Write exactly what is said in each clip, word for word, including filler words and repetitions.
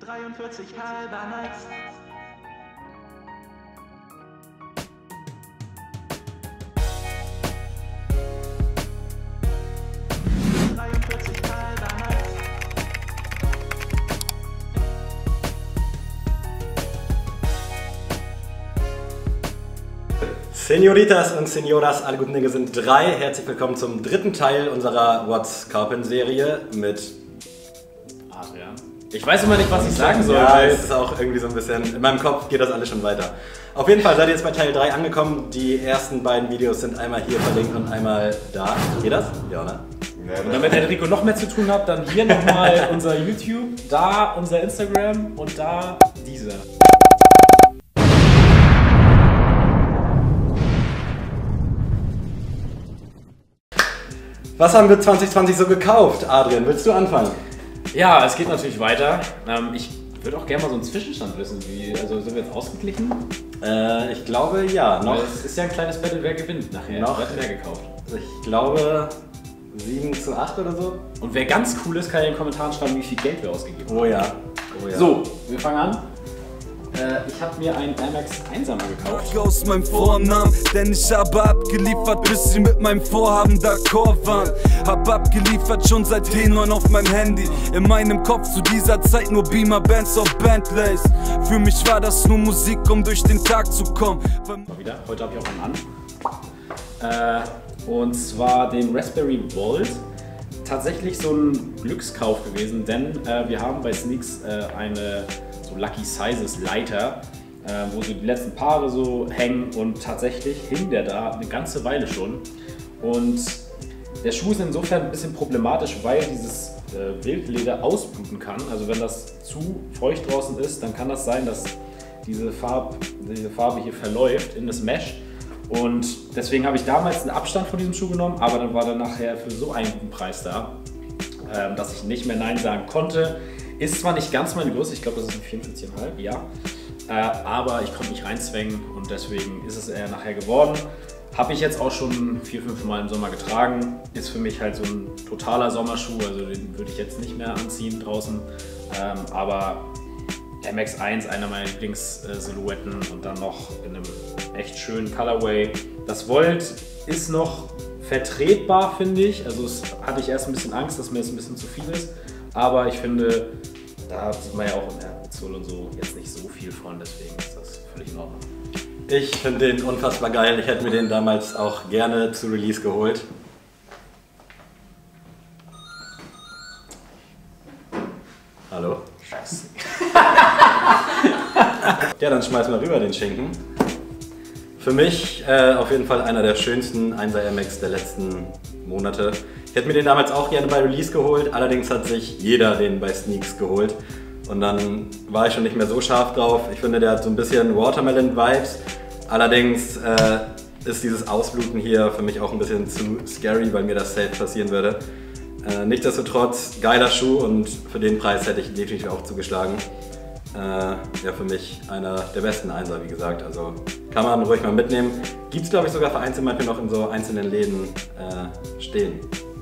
dreiundvierzig halber Nights. dreiundvierzig halber Nights. Senoritas und Senoras, alle guten Dinge sind drei. Herzlich willkommen zum dritten Teil unserer What's Carpin Serie mit Adrian. Ich weiß immer nicht, was ich sagen soll. Ja, es ist auch irgendwie so ein bisschen, in meinem Kopf geht das alles schon weiter. Auf jeden Fall seid ihr jetzt bei Teil drei angekommen. Die ersten beiden Videos sind einmal hier verlinkt und einmal da. Geht das? Ja, ne? Und damit Enrico noch mehr zu tun hat, dann hier nochmal unser YouTube, da unser Instagram und da dieser. Was haben wir zwanzig zwanzig so gekauft? Adrian, willst du anfangen? Ja, es geht natürlich weiter. Ähm, ich würde auch gerne mal so einen Zwischenstand wissen. Wie, also sind wir jetzt ausgeglichen? Äh, ich glaube ja. Noch. Weil es ist ja ein kleines Battle, wer gewinnt nachher. Noch. Wer hat mehr gekauft? Ich glaube sieben zu acht oder so. Und wer ganz cool ist, kann ja in den Kommentaren schreiben, wie viel Geld wir ausgegeben haben. Oh ja. Oh ja. So, wir fangen an. Äh, ich habe mir einen Air Max Einsamer gekauft. Aus meinem Vornamen, denn ich habe abgeliefert, bis sie mit meinem Vorhaben d'accord waren. Hab abgeliefert schon seit T neun auf meinem Handy. In meinem Kopf zu dieser Zeit nur Beamer Bands auf Bentleys. Für mich war das nur Musik, um durch den Tag zu kommen. Mal wieder, heute habe ich auch einen an. Äh, und zwar den Raspberry Volt. Tatsächlich so ein Glückskauf gewesen, denn äh, wir haben bei Sneaks äh, eine so Lucky Sizes Leiter, äh, wo so die letzten Paare so hängen, und tatsächlich hing der da eine ganze Weile schon. Und der Schuh ist insofern ein bisschen problematisch, weil dieses äh, Wildleder ausbluten kann. Also wenn das zu feucht draußen ist, dann kann das sein, dass diese, Farb, diese Farbe hier verläuft in das Mesh. Und deswegen habe ich damals einen Abstand von diesem Schuh genommen, aber dann war er nachher für so einen guten Preis da, äh, dass ich nicht mehr Nein sagen konnte. Ist zwar nicht ganz meine Größe, ich glaube, das ist ein vierundvierzig Komma fünf, ja, äh, aber ich konnte mich reinzwängen und deswegen ist es eher nachher geworden. Habe ich jetzt auch schon vier, fünf Mal im Sommer getragen. Ist für mich halt so ein totaler Sommerschuh, also den würde ich jetzt nicht mehr anziehen draußen. Ähm, aber Air Max eins, einer meiner Lieblings-Silhouetten, und dann noch in einem echt schönen Colorway. Das Volt ist noch vertretbar, finde ich. Also es hatte ich erst ein bisschen Angst, dass mir das ein bisschen zu viel ist. Aber ich finde, da sieht man ja auch im Herbizol und so jetzt nicht so viel von, deswegen ist das völlig in Ordnung. Ich finde den unfassbar geil. Ich hätte mir den damals auch gerne zu Release geholt. Hallo? Scheiße. Ja, dann schmeiß mal rüber den Schinken. Für mich äh, auf jeden Fall einer der schönsten Einser Air Max der letzten Monate. Ich hätte mir den damals auch gerne bei Release geholt, allerdings hat sich jeder den bei Sneaks geholt. Und dann war ich schon nicht mehr so scharf drauf. Ich finde, der hat so ein bisschen Watermelon-Vibes. Allerdings äh, ist dieses Ausbluten hier für mich auch ein bisschen zu scary, weil mir das safe passieren würde. Äh, nichtsdestotrotz, geiler Schuh, und für den Preis hätte ich definitiv auch zugeschlagen. Äh, ja, für mich einer der besten Einser, wie gesagt. Also kann man ruhig mal mitnehmen. Gibt es, glaube ich, sogar vereinzelt manchmal noch in so einzelnen Läden äh, stehen.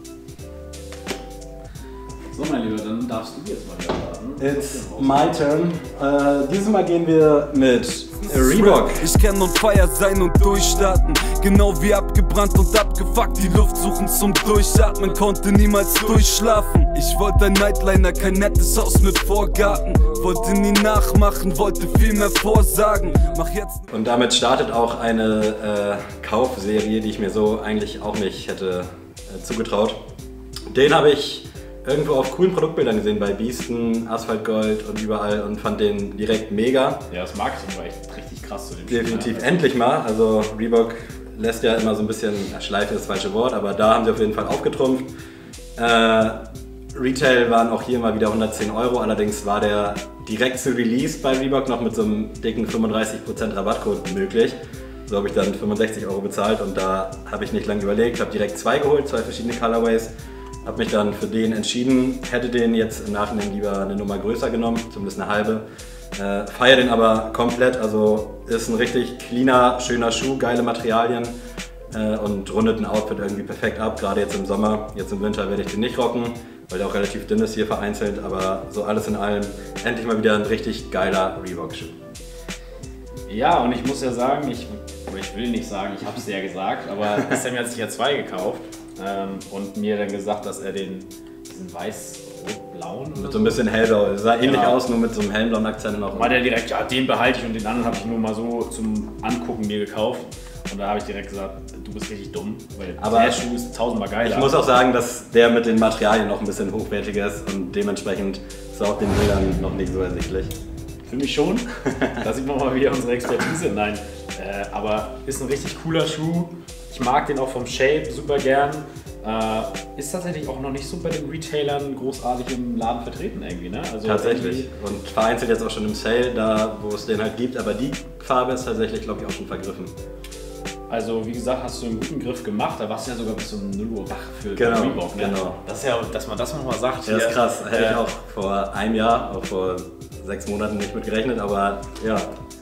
So, mein Lieber, dann darfst du jetzt mal wieder starten. It's my turn. Äh, dieses Mal gehen wir mit Reebok. Ich kann on fire sein und durchstarten. Genau wie abgebrannt und abgefuckt. Die Luft suchen zum Durchatmen, konnte niemals durchschlafen. Ich wollte ein Nightliner, kein nettes Haus mit Vorgarten. Wollte nie nachmachen, wollte viel mehr vorsagen. Mach jetzt. Und damit startet auch eine äh, Kaufserie, die ich mir so eigentlich auch nicht hätte äh, zugetraut. Den habe ich irgendwo auf coolen Produktbildern gesehen, bei Biesten, Asphalt Gold und überall, und fand den direkt mega. Ja, das Marketing war echt richtig krass zu dem Definitiv, Schuh. endlich mal. Also Reebok lässt ja immer so ein bisschen, Schleife ist das falsche Wort, aber da haben sie auf jeden Fall aufgetrumpft. Äh, Retail waren auch hier mal wieder hundertzehn Euro, allerdings war der direkt zu Release bei Reebok noch mit so einem dicken fünfunddreißig Prozent Rabattcode möglich. So habe ich dann fünfundsechzig Euro bezahlt, und da habe ich nicht lange überlegt, habe direkt zwei geholt, zwei verschiedene Colorways. Habe mich dann für den entschieden, hätte den jetzt im Nachhinein lieber eine Nummer größer genommen, zumindest eine halbe. Äh, feiere den aber komplett, also ist ein richtig cleaner, schöner Schuh, geile Materialien äh, und rundet ein Outfit irgendwie perfekt ab, gerade jetzt im Sommer. Jetzt im Winter werde ich den nicht rocken, weil der auch relativ dünn ist hier vereinzelt, aber so alles in allem endlich mal wieder ein richtig geiler Reebok-Schuh. Ja, und ich muss ja sagen, ich, oder ich will nicht sagen, ich habe es ja gesagt, aber Sammy hat sich ja zwei gekauft ähm, und mir dann gesagt, dass er den, diesen weiß-rot-blauen Mit so ein bisschen hellblau, das sah ähnlich Genau. aus, nur mit so einem hellblauen Akzent noch. war der direkt, ja, den behalte ich und den anderen habe ich nur mal so zum Angucken mir gekauft. Und da habe ich direkt gesagt, du bist richtig dumm, weil Aber der Schuh ist tausendmal geiler. Ich muss auch sagen, dass der mit den Materialien noch ein bisschen hochwertiger ist und dementsprechend ist auch den Bildern noch nicht so ersichtlich. Für mich schon. Da sieht man mal wieder unsere Expertise. Nein, äh, aber ist ein richtig cooler Schuh. Ich mag den auch vom Shape super gern. Äh, ist tatsächlich auch noch nicht so bei den Retailern großartig im Laden vertreten irgendwie, ne? Also Tatsächlich. Und vereinzelt jetzt auch schon im Sale, da wo es den halt gibt, aber die Farbe ist tatsächlich, glaube ich, auch schon vergriffen. Also wie gesagt, hast du einen guten Griff gemacht, da warst du ja sogar bis um null Uhr wach für Genau, Reebok. Ne? genau. Das ist ja, dass man das nochmal sagt. Ja, das ist hier, krass. Hätte äh, ich auch vor einem Jahr, auch vor sechs Monaten nicht mit gerechnet, aber ja.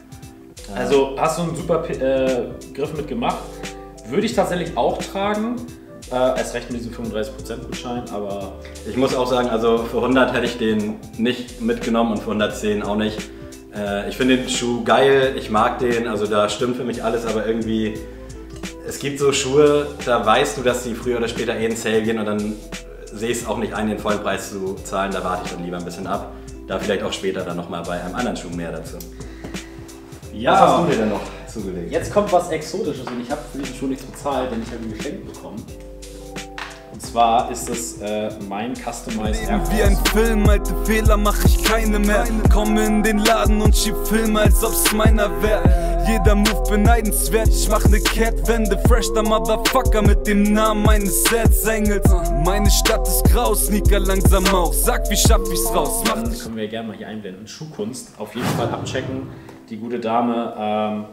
Also hast du einen super äh, Griff mitgemacht. Würde ich tatsächlich auch tragen. Äh, als recht mit diesem fünfunddreißig Prozent Gutschein, aber Ich muss auch sagen, also für hundert hätte ich den nicht mitgenommen und für hundertzehn auch nicht. Äh, ich finde den Schuh geil, ich mag den, also da stimmt für mich alles, aber irgendwie, es gibt so Schuhe, da weißt du, dass die früher oder später eh in Sale gehen und dann sehe ich es auch nicht ein, den vollen Preis zu zahlen, da warte ich dann lieber ein bisschen ab. Da vielleicht auch später dann nochmal bei einem anderen Schuh mehr dazu. ja. Was hast du dir denn noch zugelegt? Jetzt kommt was Exotisches und ich habe für diesen Schuh nichts bezahlt, denn ich habe ihn geschenkt bekommen. Und zwar ist es äh, mein Customized Air Wie ein Force. Film, alte Fehler mach ich keine mehr. Komme in den Laden und schieb Filme, als ob's meiner wär. Jeder Move beneidenswert, ich mach ne Kehrtwende. Fresh der Motherfucker mit dem Namen meines Erzengels. Meine Stadt ist grau, Sneaker langsam auch. Sag, wie schaff ich's raus? Mach Dann können wir gerne mal hier einblenden. Schuhkunst, auf jeden Fall abchecken. Die gute Dame, ähm,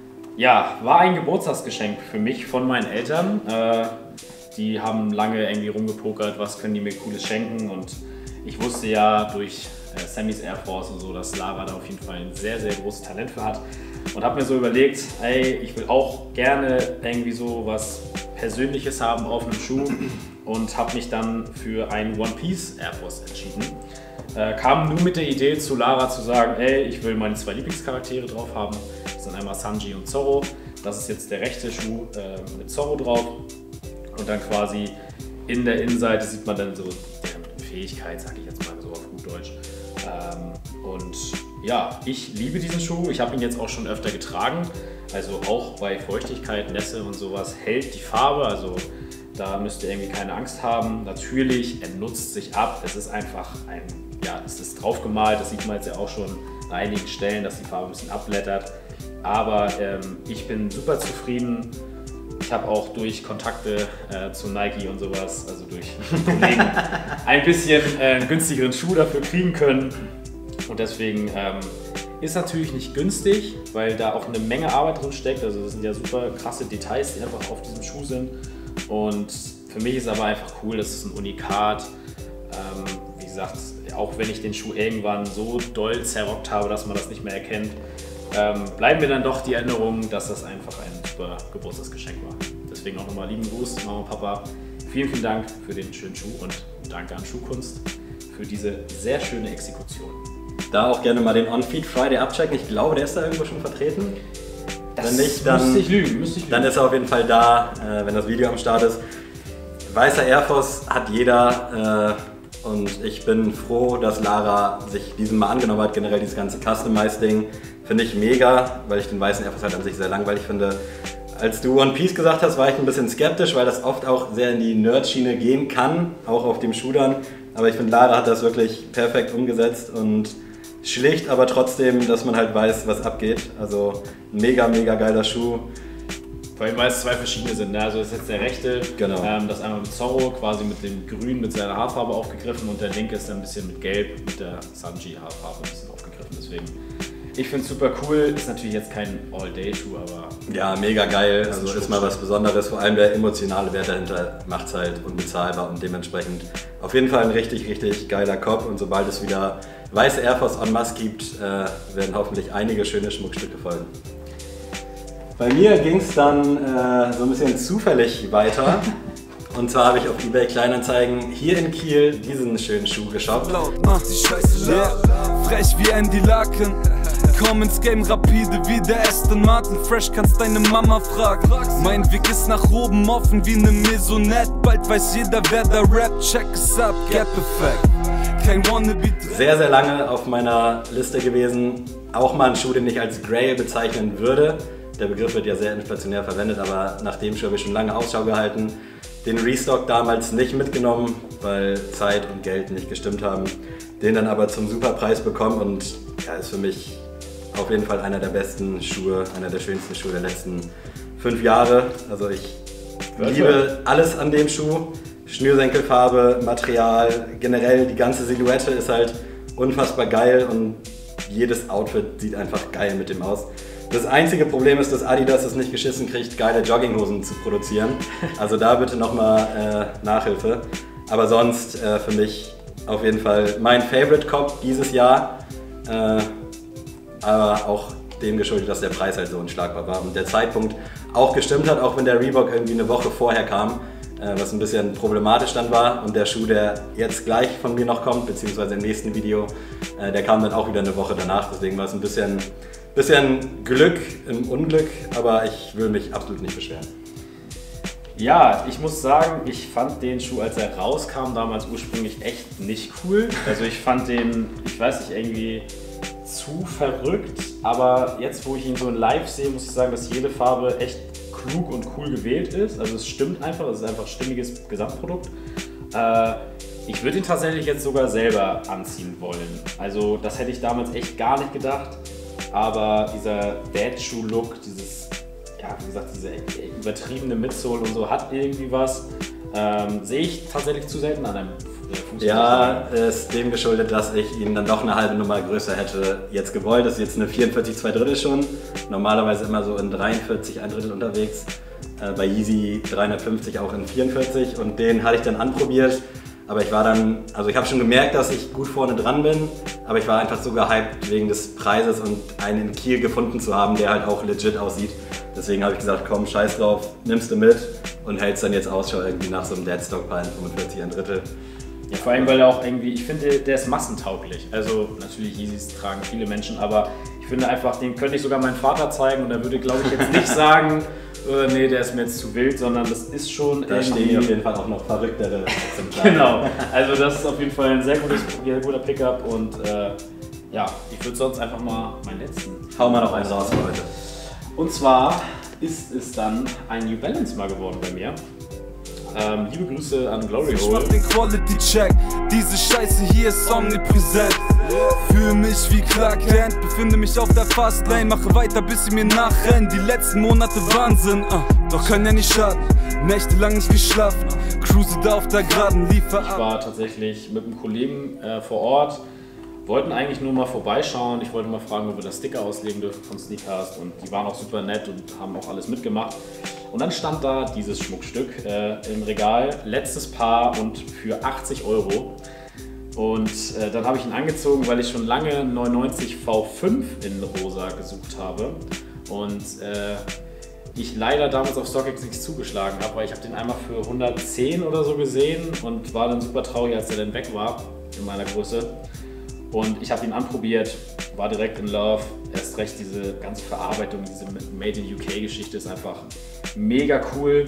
ja, war ein Geburtstagsgeschenk für mich von meinen Eltern. Äh, die haben lange irgendwie rumgepokert, was können die mir Cooles schenken. Und ich wusste ja durch äh, Sammys Air Force und so, dass Lara da auf jeden Fall ein sehr, sehr großes Talent für hat. Und habe mir so überlegt, ey, ich will auch gerne irgendwie so was Persönliches haben auf einem Schuh. Und habe mich dann für einen One Piece Air Force entschieden. Äh, kam nur mit der Idee zu Lara zu sagen, ey, ich will meine zwei Lieblingscharaktere drauf haben. Das sind einmal Sanji und Zorro. Das ist jetzt der rechte Schuh äh, mit Zorro drauf. Und dann quasi in der Innenseite sieht man dann so deren Fähigkeit, sag ich jetzt mal so auf gut Deutsch. Ähm, und ja, ich liebe diesen Schuh. Ich habe ihn jetzt auch schon öfter getragen. Also auch bei Feuchtigkeit, Nässe und sowas hält die Farbe. Also da müsst ihr irgendwie keine Angst haben. Natürlich, er nutzt sich ab. Es ist einfach ein, ja, es ist drauf gemalt. Das sieht man jetzt ja auch schon an einigen Stellen, dass die Farbe ein bisschen abblättert. Aber ähm, ich bin super zufrieden. Ich habe auch durch Kontakte äh, zu Nike und sowas, also durch Kollegen, ein bisschen äh, einen günstigeren Schuh dafür kriegen können. Und deswegen ähm, ist natürlich nicht günstig, weil da auch eine Menge Arbeit drin steckt. Also das sind ja super krasse Details, die einfach auf diesem Schuh sind. Und für mich ist aber einfach cool, das ist ein Unikat. Ähm, wie gesagt, auch wenn ich den Schuh irgendwann so doll zerrockt habe, dass man das nicht mehr erkennt, ähm, bleiben mir dann doch die Erinnerungen, dass das einfach ein super Geburtstagsgeschenk war. Deswegen auch nochmal lieben Gruß, Mama und Papa. Vielen, vielen Dank für den schönen Schuh und danke an Schuhkunst für diese sehr schöne Exekution. Da auch gerne mal den On-Feed Friday abchecken. Ich glaube, der ist da irgendwo schon vertreten. Das wenn nicht, dann, müsste ich lügen, müsste ich lügen. dann ist er auf jeden Fall da, äh, wenn das Video am Start ist. Weißer Air Force hat jeder äh, und ich bin froh, dass Lara sich diesem mal angenommen hat. Generell dieses ganze Customized-Ding finde ich mega, weil ich den weißen Air Force halt an sich sehr langweilig finde. Als du One Piece gesagt hast, war ich ein bisschen skeptisch, weil das oft auch sehr in die Nerd-Schiene gehen kann, auch auf dem Schuh dann. Aber ich finde, Lara hat das wirklich perfekt umgesetzt und schlicht, aber trotzdem, dass man halt weiß, was abgeht. Also mega, mega geiler Schuh. Vor allem, weil es zwei verschiedene sind. Ne? Also das ist jetzt der rechte, Genau. ähm, das einmal mit Zorro, quasi mit dem Grün, mit seiner Haarfarbe aufgegriffen und der linke ist dann ein bisschen mit Gelb, mit der Sanji-Haarfarbe ein bisschen aufgegriffen. Deswegen, ich finde es super cool. Ist natürlich jetzt kein All-Day-Schuh, aber Ja, mega geil. Das ist Also ein ist mal was Besonderes. Vor allem der emotionale Wert dahinter macht es halt unbezahlbar und dementsprechend auf jeden Fall ein richtig, richtig geiler Kopf. Und sobald es wieder weiße Air Force en masse gibt, äh, werden hoffentlich einige schöne Schmuckstücke folgen. Bei mir ging es dann äh, so ein bisschen zufällig weiter. Und zwar habe ich auf eBay Kleinanzeigen hier in Kiel diesen schönen Schuh geshoppt. Laut, mach die Scheiße leer, frech wie Andy Larkin. Komm ins Game rapide wie der Aston Martin. Fresh kannst deine Mama fragen. Mein Weg ist nach oben offen wie ne Maisonette. Bald weiß jeder, wer da rappt. Check es ab, Gap Effect. Kein Wannabe. Sehr, sehr lange auf meiner Liste gewesen. Auch mal ein Schuh, den ich als Grail bezeichnen würde. Der Begriff wird ja sehr inflationär verwendet, aber nach dem Schuh habe ich schon lange Ausschau gehalten. Den Restock damals nicht mitgenommen, weil Zeit und Geld nicht gestimmt haben. Den dann aber zum Superpreis bekommen und ja, ist für mich auf jeden Fall einer der besten Schuhe, einer der schönsten Schuhe der letzten fünf Jahre. Also ich liebe alles an dem Schuh. Schnürsenkelfarbe, Material, generell die ganze Silhouette ist halt unfassbar geil und jedes Outfit sieht einfach geil mit dem aus. Das einzige Problem ist, dass Adidas es nicht geschissen kriegt, geile Jogginghosen zu produzieren. Also da bitte nochmal äh, Nachhilfe. Aber sonst äh, für mich auf jeden Fall mein Favorite Cop dieses Jahr. Äh, aber auch dem geschuldet, dass der Preis halt so unschlagbar war und der Zeitpunkt auch gestimmt hat, auch wenn der Reebok irgendwie eine Woche vorher kam, äh, was ein bisschen problematisch dann war. Und der Schuh, der jetzt gleich von mir noch kommt, beziehungsweise im nächsten Video, äh, der kam dann auch wieder eine Woche danach. Deswegen war es ein bisschen, bisschen Glück im Unglück, aber ich will mich absolut nicht beschweren. Ja, ich muss sagen, ich fand den Schuh, als er rauskam, damals ursprünglich echt nicht cool. Also ich fand den, ich weiß nicht, irgendwie zu verrückt, aber jetzt, wo ich ihn so in live sehe, muss ich sagen, dass jede Farbe echt klug und cool gewählt ist. Also es stimmt einfach, es ist einfach ein stimmiges Gesamtprodukt. Äh, ich würde ihn tatsächlich jetzt sogar selber anziehen wollen. Also das hätte ich damals echt gar nicht gedacht, aber dieser Dad-Shoe-Look, dieses, ja, wie gesagt, diese übertriebene Midsole und so hat irgendwie was. Ähm, sehe ich tatsächlich zu selten an einem Fuß. Ja, ist dem geschuldet, dass ich ihn dann doch eine halbe Nummer größer hätte jetzt gewollt. Das ist jetzt eine vierundvierzig zwei Drittel schon. Normalerweise immer so in dreiundvierzig ein Drittel unterwegs. Äh, bei Yeezy dreihundertfünfzig auch in vierundvierzig und den hatte ich dann anprobiert. Aber ich war dann, also ich habe schon gemerkt, dass ich gut vorne dran bin, aber ich war einfach so gehypt wegen des Preises und einen in Kiel gefunden zu haben, der halt auch legit aussieht. Deswegen habe ich gesagt, komm, scheiß drauf, nimmst du mit und hältst dann jetzt Ausschau irgendwie nach so einem Deadstock-Paar in fünfundvierzig ein Drittel. Ja, vor allem, weil er auch irgendwie, ich finde, der ist massentauglich. Also natürlich, Yeezys tragen viele Menschen, aber ich finde einfach, den könnte ich sogar meinem Vater zeigen und er würde, glaube ich, jetzt nicht sagen, äh, nee, der ist mir jetzt zu wild, sondern das ist schon Da stehen auf jeden Fall auch noch verrücktere Exemplare. Genau, also das ist auf jeden Fall ein sehr, gutes, sehr guter Pickup und äh, ja, ich würde sonst einfach mal meinen letzten. Hau mal noch einen raus für heute. Und zwar ist es dann ein New Balance mal geworden bei mir. Ähm, liebe Grüße an Glory Ich Hole. mach den Quality Check, diese Scheiße hier ist omnipräsent. Fühle mich wie Clark Kent, befinde mich auf der Fastlane, mache weiter bis sie mir nachrennen. Die letzten Monate Wahnsinn, uh, doch können ja nicht schaden. Nächtelang nicht geschlafen, cruise da auf der Geraden, liefer Ich ab. war tatsächlich mit einem Kollegen äh, vor Ort, wollten eigentlich nur mal vorbeischauen. Ich wollte mal fragen, ob wir da Sticker auslegen dürfen von Sneakcast und die waren auch super nett und haben auch alles mitgemacht. Und dann stand da dieses Schmuckstück äh, im Regal, letztes Paar und für achtzig Euro. Und äh, dann habe ich ihn angezogen, weil ich schon lange neunundneunzig V fünf in rosa gesucht habe. Und äh, ich leider damals auf StockX nichts zugeschlagen habe, weil ich habe den einmal für hundertzehn oder so gesehen und war dann super traurig, als der dann weg war in meiner Größe. Und ich habe ihn anprobiert, war direkt in Love. Erst recht diese ganze Verarbeitung, diese Made in U K-Geschichte ist einfach mega cool.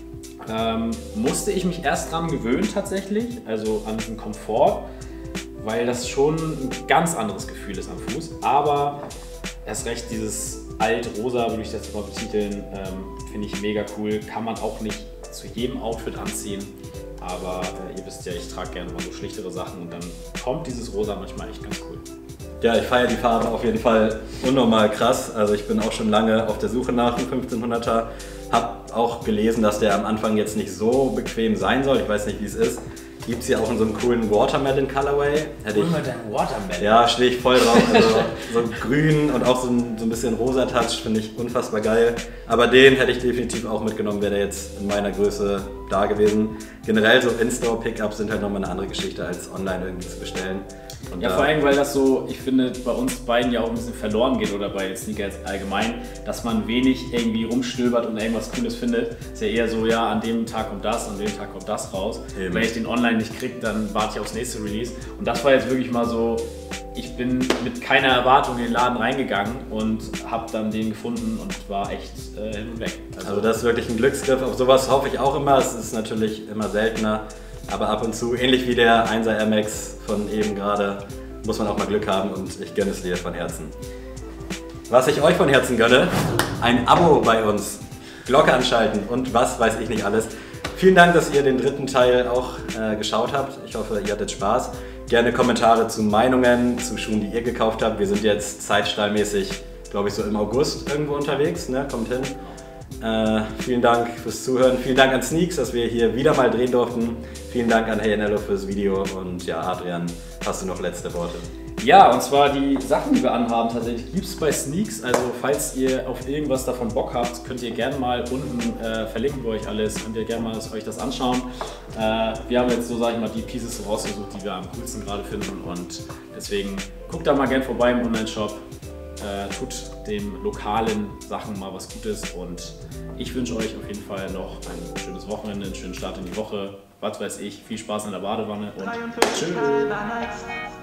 Ähm, musste ich mich erst dran gewöhnen tatsächlich, also an diesen Komfort, weil das schon ein ganz anderes Gefühl ist am Fuß. Aber erst recht dieses alt-rosa, würde ich das mal betiteln, ähm, finde ich mega cool. Kann man auch nicht zu jedem Outfit anziehen. Aber äh, ihr wisst ja, ich trage gerne mal so schlichtere Sachen und dann kommt dieses Rosa manchmal echt ganz cool. Ja, ich feiere die Farbe auf jeden Fall unnormal krass. Also ich bin auch schon lange auf der Suche nach einem fünfzehnhunderter. Hab auch gelesen, dass der am Anfang jetzt nicht so bequem sein soll. Ich weiß nicht, wie es ist. Gibt es hier auch in so einem coolen Watermelon Colorway. Hätte ich, Hol mal deinen Watermelon. ja, stehe ich voll drauf. Also so grün und auch so ein, so ein bisschen rosa Touch finde ich unfassbar geil. Aber den hätte ich definitiv auch mitgenommen, wäre der jetzt in meiner Größe da gewesen. Generell so In-Store-Pickups sind halt nochmal eine andere Geschichte als online irgendwie zu bestellen. Und Ja, da- vor allem, weil das so, ich finde, bei uns beiden ja auch ein bisschen verloren geht oder bei Sneakers allgemein, dass man wenig irgendwie rumstöbert und irgendwas Cooles findet. Ist ja eher so, ja, an dem Tag kommt das, an dem Tag kommt das raus. Eben. Wenn ich den online nicht kriege, dann warte ich aufs nächste Release. Und das war jetzt wirklich mal so, ich bin mit keiner Erwartung in den Laden reingegangen und habe dann den gefunden und war echt äh, hin und weg. Also das ist wirklich ein Glücksgriff. Auf sowas hoffe ich auch immer. Es ist natürlich immer seltener. Aber ab und zu, ähnlich wie der einser Air Max von eben gerade, muss man auch mal Glück haben und ich gönne es dir von Herzen. Was ich euch von Herzen gönne, ein Abo bei uns, Glocke anschalten und was weiß ich nicht alles. Vielen Dank, dass ihr den dritten Teil auch äh, geschaut habt. Ich hoffe, ihr hattet Spaß. Gerne Kommentare zu Meinungen, zu Schuhen, die ihr gekauft habt. Wir sind jetzt zeitstallmäßig, glaube ich, so im August irgendwo unterwegs. Ne? Kommt hin. Äh, vielen Dank fürs Zuhören. Vielen Dank an Sneaks, dass wir hier wieder mal drehen durften. Vielen Dank an Hey Nello fürs Video. Und ja, Adrian, hast du noch letzte Worte? Ja, und zwar die Sachen, die wir anhaben, tatsächlich gibt es bei Sneaks. Also falls ihr auf irgendwas davon Bock habt, könnt ihr gerne mal unten äh, verlinken wir euch alles, könnt ihr gerne mal euch das anschauen. Äh, wir haben jetzt so, sage ich mal, die Pieces rausgesucht, die wir am coolsten gerade finden und deswegen guckt da mal gerne vorbei im Online-Shop. Äh, tut den lokalen Sachen mal was Gutes und ich wünsche euch auf jeden Fall noch ein schönes Wochenende, einen schönen Start in die Woche, was weiß ich, viel Spaß in der Badewanne und tschüss. dreiundvierzig halber Nikes.